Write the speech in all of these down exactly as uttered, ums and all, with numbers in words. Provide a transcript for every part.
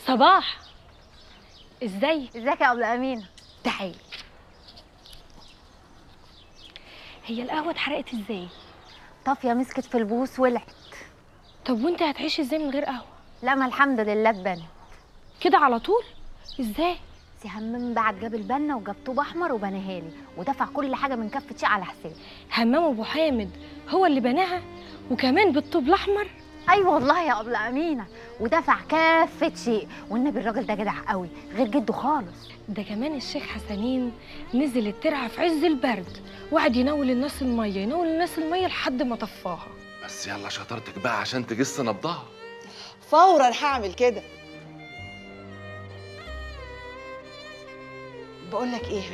صباح، ازاي؟ ازيك يا ابله امينه؟ تعالي. هي القهوه اتحرقت ازاي؟ طافيه مسكت في البوس ولعت. طب وانت هتعيشي ازاي من غير قهوه؟ لا ما الحمد لله اتبنت كده على طول؟ ازاي؟ سي همام بعت جاب البنا وجاب طوب احمر وبناها لي ودفع كل حاجه من كفه شيء على حسابي. همام ابو حامد هو اللي بناها وكمان بالطوب الاحمر؟ ايوه والله يا ابله امينه، ودفع كافه شيء، والنبي الراجل ده جدع قوي غير جده خالص. ده كمان الشيخ حسنين نزل الترعه في عز البرد وقعد ينول الناس الميه ينول الناس الميه لحد ما طفاها. بس يلا شطارتك بقى عشان تجس نبضها. فورا هعمل كده. بقول لك ايه؟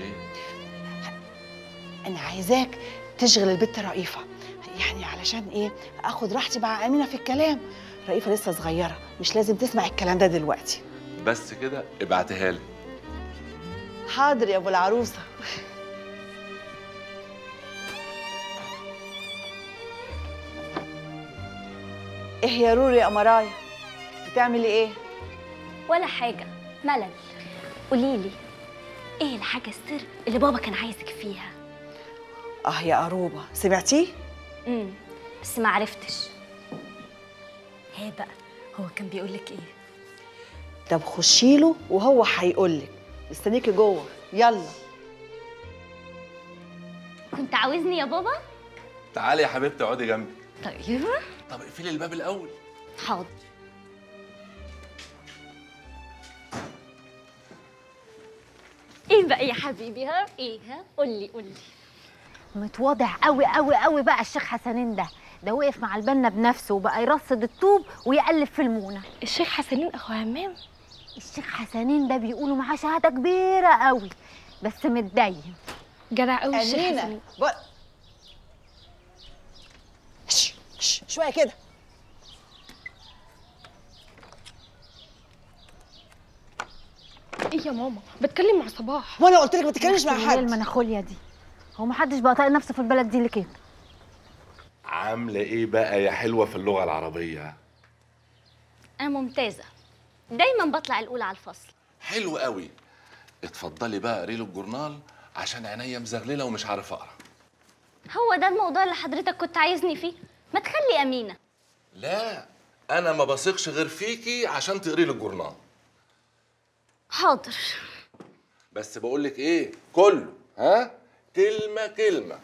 انا عايزاك تشغل البت رئيفه، يعني علشان ايه؟ اخد راحتي مع امينه في الكلام. رئيفه لسه صغيره، مش لازم تسمع الكلام ده دلوقتي. بس كده ابعتها لي. حاضر يا ابو العروسه. ايه يا روري يا قمرايه، بتعملي ايه؟ ولا حاجه، ملل. قوليلي ايه الحاجه السر اللي بابا كان عايزك فيها؟ اه يا قروبه، سمعتيه؟ امم بس ما عرفتش. هي بقى هو كان بيقولك ايه؟ طب خشي له وهو هيقولك. مستنيكي جوه، يلا. كنت عاوزني يا بابا؟ تعالي يا حبيبتي اقعدي جنبي. طيب. طب اقفلي الباب الاول. حاضر. ايه بقى يا حبيبي؟ ها ايه؟ ها قولي قولي. متواضع قوي قوي قوي بقى الشيخ حسنين ده، ده وقف مع البنا بنفسه وبقى يرصد الطوب ويقلب في المونه. الشيخ حسنين اخو همام؟ الشيخ حسنين ده بيقولوا معاه شهاده كبيره قوي بس متدين. جدع قوي الشيخ امينه حسنين. بق... ش... ش... شويه كده. ايه يا ماما؟ بتكلم مع صباح. وانا قلت لك ما تتكلمش مع ايه حد. المناخوليا دي؟ هو محدش بقى طايق نفسه في البلد دي ليه كده؟ عامله ايه بقى يا حلوه في اللغه العربيه؟ انا ممتازه، دايما بطلع الاولى على الفصل. حلو قوي. اتفضلي بقى قري له الجورنال عشان عينيا مزغلله ومش عارف اقرا. هو ده الموضوع اللي حضرتك كنت عايزني فيه؟ ما تخلي امينه. لا انا ما بثقش غير فيكي عشان تقري له الجورنال. حاضر. بس بقول لك ايه، كله ها كلمه كلمه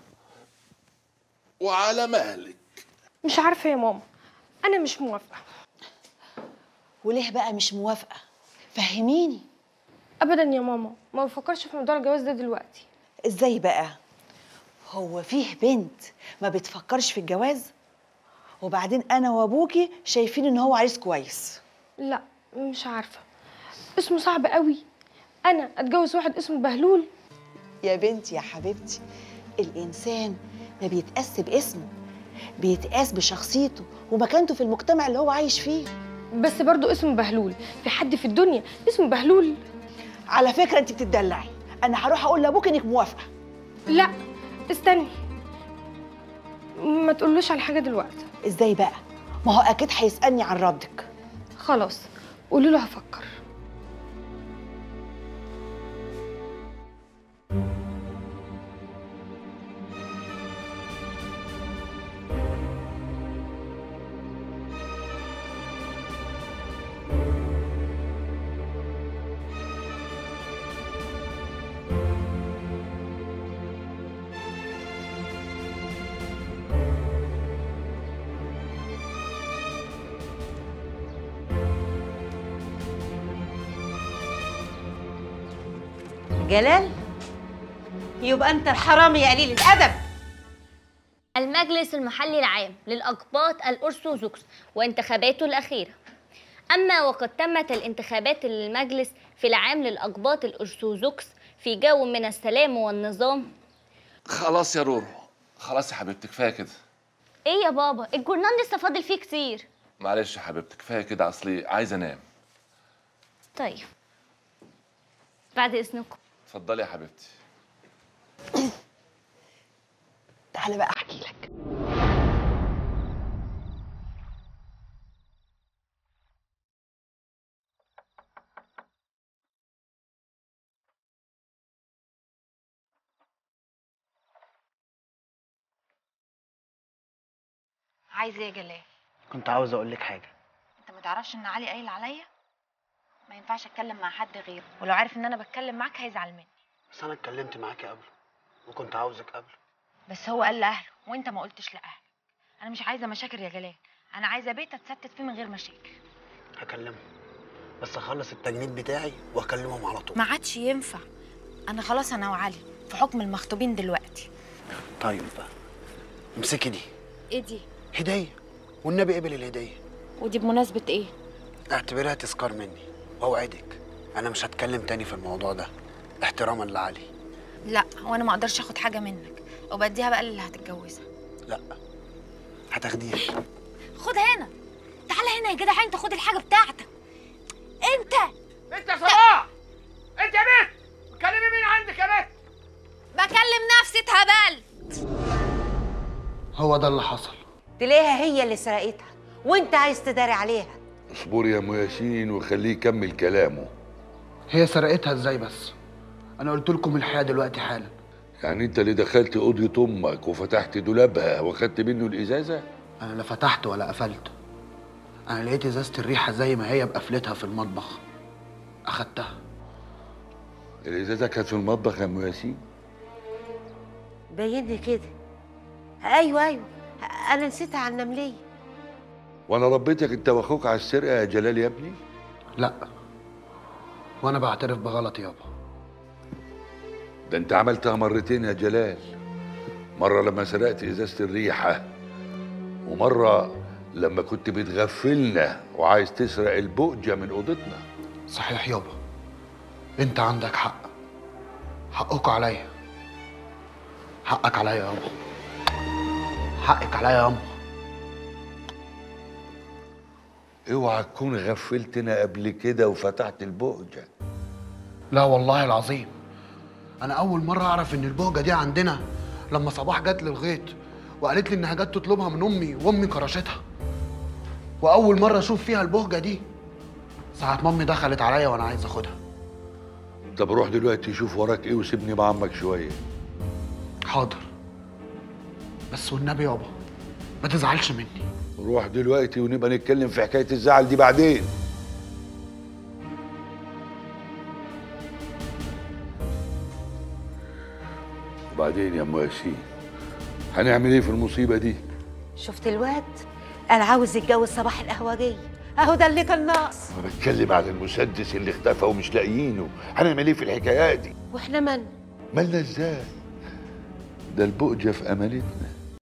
وعلى مهلك. مش عارفه يا ماما، انا مش موافقه. وليه بقى مش موافقه؟ فهميني. ابدا يا ماما، ما بفكرش في موضوع الجواز ده دلوقتي. ازاي بقى؟ هو فيه بنت ما بتفكرش في الجواز؟ وبعدين انا وابوكي شايفين ان هو عريس كويس. لا مش عارفه، اسمه صعب قوي. انا اتجوز واحد اسمه بهلول؟ يا بنتي يا حبيبتي، الانسان ما بيتقاس باسمه، بيتقاس بشخصيته ومكانته في المجتمع اللي هو عايش فيه. بس برضو اسمه بهلول، في حد في الدنيا اسمه بهلول؟ على فكره انت بتدلعي، انا هروح اقول لابوك انك موافقه. لا استني، ما تقولوش على حاجه دلوقتي. ازاي بقى؟ ما هو اكيد هيسالني عن ردك. خلاص قولي له هفكر. جلال، يبقى انت الحرامي يا قليل الادب. المجلس المحلي العام للأقباط الأرثوذكس وانتخاباته الأخيرة. أما وقد تمت الانتخابات للمجلس في العام للأقباط الأرثوذكس في جو من السلام والنظام. خلاص يا رورو، خلاص يا حبيبتي كفايه كده. إيه يا بابا؟ الجورنال لسه فاضل فيه كتير. معلش يا حبيبتي كفايه كده، اصلي عايزه انام. طيب بعد إذنكم. اتفضلي يا حبيبتي. تعالى بقى احكي لك. عايز ايه يا جلال؟ كنت عاوز اقول لك حاجه. انت ما تعرفش ان علي قايل عليا؟ ما ينفعش اتكلم مع حد غيره، ولو عارف ان انا بتكلم معاك هيزعل مني. بس انا اتكلمت معاكي قبله وكنت عاوزك قبله. بس هو قال لاهله وانت ما قلتش لاهلك. انا مش عايزه مشاكل يا جلال، انا عايزه بيت اتستت فيه من غير مشاكل. هكلمه، بس اخلص التجنيد بتاعي واكلمهم على طول. ما عادش ينفع، انا خلاص انا وعلي في حكم المخطوبين دلوقتي. طيب بقى امسكي دي. ايه دي؟ هديه، والنبي قبل الهديه. ودي بمناسبه ايه؟ اعتبرها تذكار مني، واوعدك انا مش هتكلم تاني في الموضوع ده احتراما لعلي. لا، وانا ما اقدرش اخد حاجه منك وبديها بقى اللي هتتجوزها. لا هتاخديها. خد هنا، تعالى هنا يا جدع، انت خد الحاجه بتاعتك. انت انت يا صباح، انت يا بنت بتكلمي مين عندك يا بنت؟ بكلم نفسي، اتهبلت. هو ده اللي حصل. تلاقيها هي اللي سرقتها وانت عايز تداري عليها. اصبري يا ام ياسين وخليه يكمل كلامه. هي سرقتها ازاي بس؟ انا قلت لكم الحقيقه دلوقتي حالا. يعني انت اللي دخلت اوضه امك وفتحت دولابها واخدت منه الازازه؟ انا لا فتحت ولا قفلت، انا لقيت ازازه الريحه زي ما هي بقفلتها في المطبخ، اخدتها. الازازه كانت في المطبخ يا ام ياسين؟ باين لي كده. ايوه ايوه، انا نسيتها على النمليه. وانا ربيتك انت واخوك على السرقه يا جلال يا ابني؟ لا، وانا بعترف بغلطي يابا. ده انت عملتها مرتين يا جلال، مره لما سرقت ازازه الريحه، ومره لما كنت بتغفلنا وعايز تسرق البؤجه من اوضتنا. صحيح يابا، انت عندك حق، حقك عليا. حقك عليا يابا، حقك عليا يا أمه. اوعى تكون غفلتنا قبل كده وفتحت البؤجه. لا والله العظيم، انا اول مره اعرف ان البهجه دي عندنا لما صباح جت للغيط وقالت لي انها جت تطلبها من امي وامي كرشتها. واول مره اشوف فيها البهجه دي ساعه ما امي دخلت عليا وانا عايز اخدها. طب روح دلوقتي شوف وراك ايه وسيبني مع عمك شويه. حاضر، بس والنبي يابا ما تزعلش مني. روح دلوقتي ونبقى نتكلم في حكايه الزعل دي بعدين. وبعدين يا ام ياسين هنعمل ايه في المصيبه دي؟ شفت الواد؟ قال عاوز يتجوز صباح القهوجيه، اهو ده اللي كان ناقص. انا بتكلم على المسدس اللي اختفى ومش لاقيينه، هنعمل ايه في الحكايات دي؟ واحنا من؟ مالنا ازاي؟ ده البؤجه في امانتنا.